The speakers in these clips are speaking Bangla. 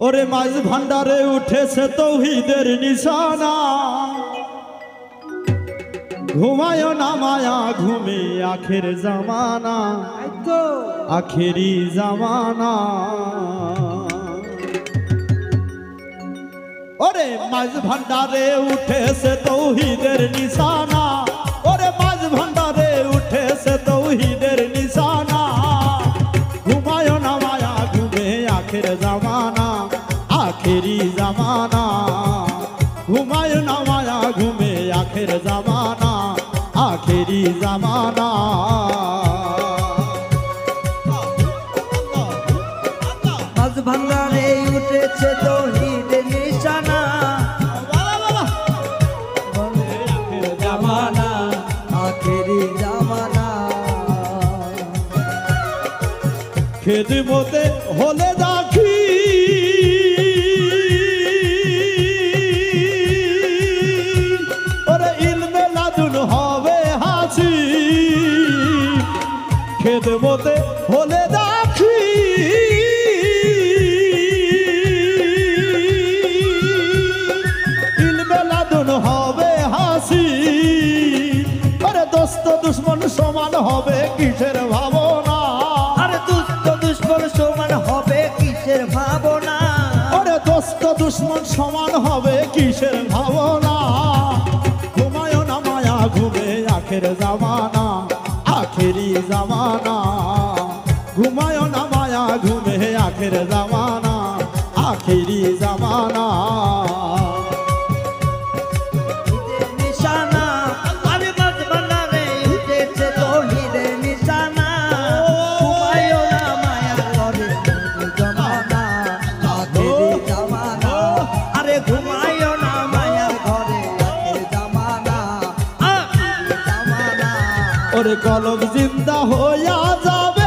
ওরে মাঝ ভান্ডারে উঠেছে তৌহিদের নিশানা, ঘুমায় না মায়া ঘুমে আখের জামানা, আখেরি জামানা। ওরে মাঝ ভান্ডারে উঠেছে তৌহিদের নিশানা, ওরে মাঝ ভান্ডারে উঠেছে তৌহিদের নিশানা, ঘুমায় না মায়া ঘুমে আখের জামানা, আখেরি জামানা। ঘুমায় না মায়া ঘুমে আখের জামানা, আখেরি জামানা। মাঝ ভান্ডারে উঠেছে তৌহিদের নিশানা, আখের জামানা, আখেরি জামানা। খেদমতে হলে দাখি ওরে ইলমে লাদুন হবে হাসি, খেদমতে হলে দাখি ইলমে লাদুন হবে হাসি। ওরে দোস্ত দুশ্মন সমান হবে কিসের ভাবনা, আরে দুষ্ট দুশ্মন সমান হবে কিসের ভাবনা, ওরে দোস্ত দুশ্মন সমান হবে কিসের ভাবনা। ঘুমায় না মায়া ঘুমে আখের জামানা, আখেরি জামানা। ঘুমায় না মায়া ঘুমে আখের জামানা, আখেরি জামানা। ঈদের নিশানা, আরে মাঝ ভান্ডারে উঠেছে তৌহিদের নিশানা, ঘুমায়ও না মায়ার ঘরে জামানা, আখেরি জামানা। আরে ঘুমায়ও না মায়ার ঘরে আখেরি জামানা, আখেরি জামানা। ওরে কলম জিন্দা হইয়া যাবে,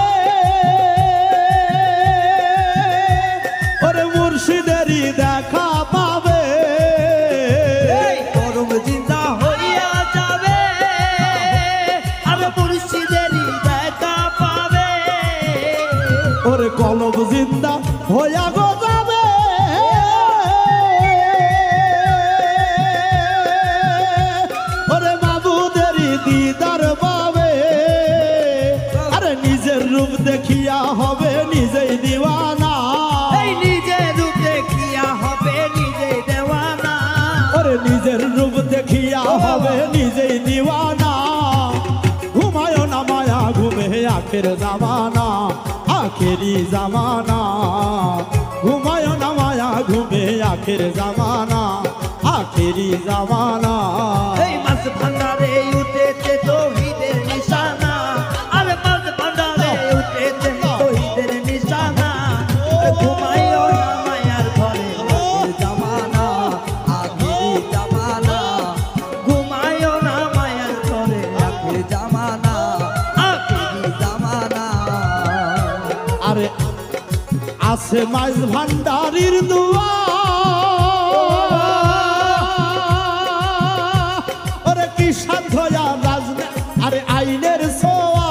ওরে মুর্শিদেরই দেখা পাবে। এই করম জিন্দা হইয়া যাবে, আরে মুর্শিদেরই দেখা পাবে। ওরে কলম জিন্দা হইয়া গো যাবে, ওরে মাবুদেরই দিদার পাবে। আরে নিজের রূপ দেখিয়া হবে নিজেই দিওয়ানা, এই নিজের রূপ দেখিয়া হবে নিজেই দেওয়ানা, ওরে নিজের রূপ দেখিয়া হবে নিজেই দিওয়ানা। ঘুমায় না মায়া ঘুমে আখের জামানা, আখেরি জামানা। ঘুমায় না মায়া ঘুমে আখের জামানা, আখেরি জামানা। এই মাঝ ভান্ডারে উঠেছে তৌহিদের নিশানা, আরে মাঝ ভান্ডারে উঠেছে তৌহিদের নিশানা। ঘুমাইও না মায়ার ঘরে আখের জামানা, আখেরি জামানা। ঘুমাইও না মায়ার ঘরে আখের জামানা, আখেরি জামানা। আরে আছে মাঝ ভান্ডারির দুয়া, ওরে কি সাধ্য রাজনে আরে আইনের সোয়া।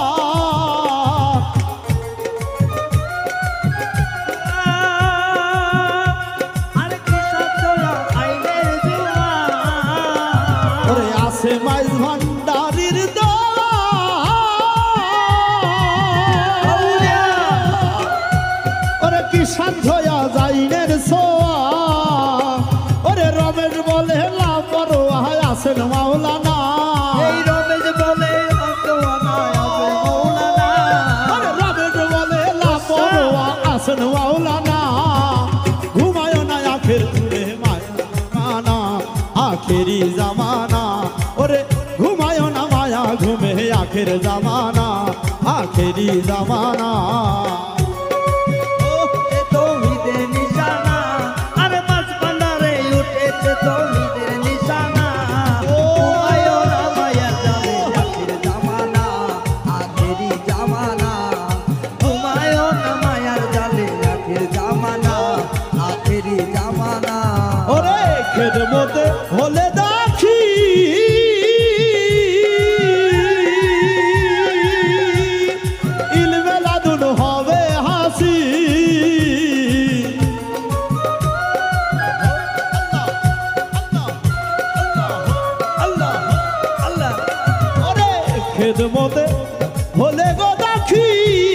আরে কি শব্দ আইনের জোয়া, ওরে আছে মাঝ ভান্ডারির দোয়া, ওরে কি সাধ্য আইনের সোয়া। ওরে রমেশ বলে লাপরোয়া আছেন মাওলানা, এই রমেশ বলে অন্তোয়ানা আছে মৌলানা, আরে রমেশ বলে লাপরোয়া আছেন মাওলানা। ঘুমায় না আখের ঘুমে মায়া জামানা, আখেরি জামানা। ওরে ঘুমায় না মায়া ঘুমে আখের জামানা, আখেরি জামানা। এ তৌহিদের নিশানা, আরে মাঝ ভান্ডারে উঠেছে তৌহিদের নিশানা। ঘুমায়ও না মায়ার জালে আখের জামানা, আখেরি জামানা। ঘুমায়ও না মায়ার জালে আখের জামানা, আখেরি জামানা। ওরে খেদমতে হলে দাখি ইলমে খেদমতে হলে গো দেখি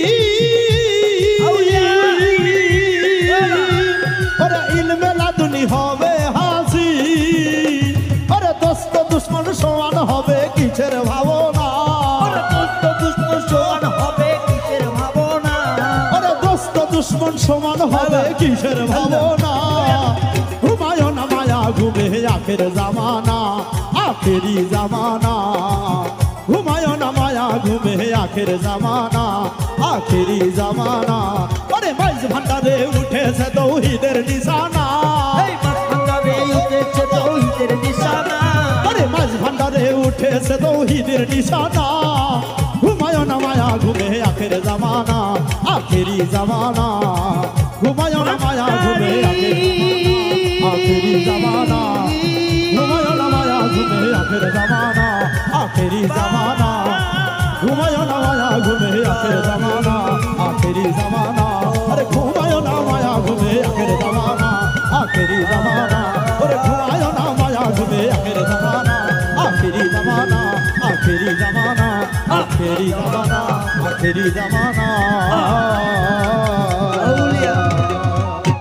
ওরে ইলমেলা দুনি হবে হাসি ওরে দোস্ত দুশ্মন সমান হবে কিসের ভাবনা ওরে দোস্ত দুশ্মন সমান হবে কিসের ভাবনা ওরে দোস্ত দুশ্মন সমান হবে কিসের ভাবনা হুমায়ুন মায়া ঘুমে আখের জামানা আখেরি জামানা হুমায়ুন মায়া ঘুমে আখের জামানা আখেরি জামানা ওরে মাইজ ভান্ডারে উঠেছে তৌহিদের নিশানা এই মাছ ভাঙাবে উঠেছে তৌহিদের নিশানা আরে মাঝ ভান্ডারে উঠেছে তৌহিদের নিশানা হুমায়ুন মায়া ঘুমে আখের জামানা আখেরি জামানা হুমায়ুন মায়া ঘুমে আখেরি জামানা হুমায়ুন মায়া ঘুমে আখের জামানা আখেরি জামানা হুমায়ুন মায়া ঘুমে আখের জামানা আখেরি জামানা আরে হুমায়ুন মায়া ঘুমে আখের জামানা আখেরি জামানা ওরে হুমায়ুন মায়া ঘুমে আখের জামানা আখেরি জামানা আখেরি জামানা আখেরি জামানা আখেরি জামানা